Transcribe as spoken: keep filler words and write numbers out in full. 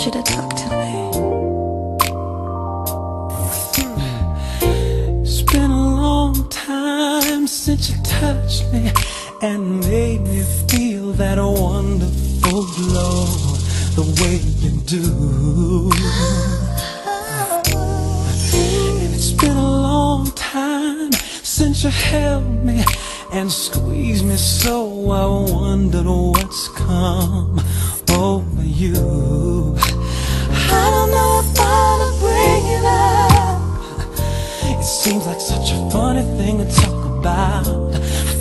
want you to talk to me. It's been a long time since you touched me and made me feel that wonderful glow the way you do. And it's been a long time since you held me and squeezed me so I wondered what's come over you. I don't know if I ought to bring it up. It seems like such a funny thing to talk about.